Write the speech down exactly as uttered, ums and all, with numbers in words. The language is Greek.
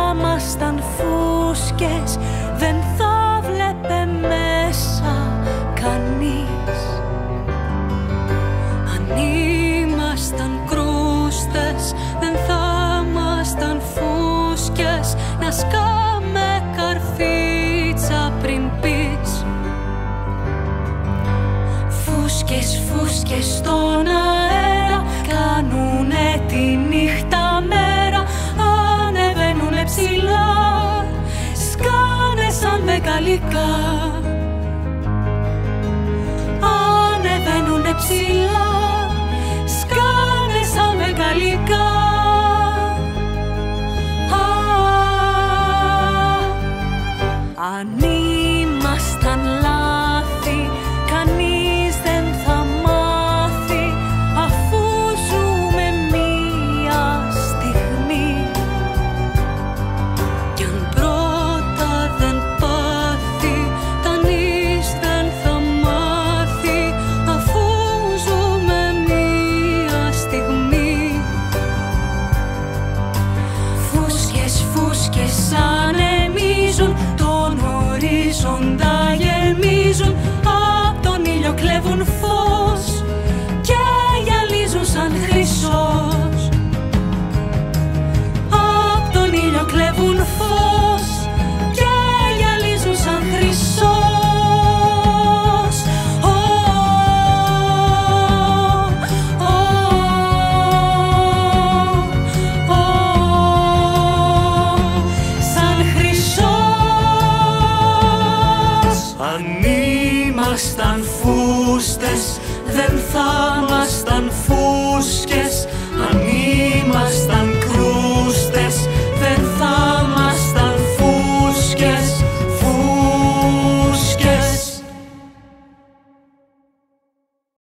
ήμασταν φούσκες, δεν θα βλέπε μέσα κανείς. Αν ήμασταν κρούστες, δεν θα ήμασταν φούσκες, να σκάμε καρφίτσα πριν πεις. Φούσκες, φούσκες στον αέρα, κάνουνε τη νύχτα μέρα, ανεβαίνουνε ψηλά, σκάνε σαν μεγαλικά. Ανεβαίνουνε ψηλά, σκάνε σαν μεγαλικά. Αν ήμασταν λάθη, κανείς δεν θα μάθει, αφού ζούμε μία στιγμή. Κι αν πρώτα δεν πάθει, κανείς δεν θα μάθει, αφού ζούμε μία στιγμή. Φούσκες, φούσκες σαν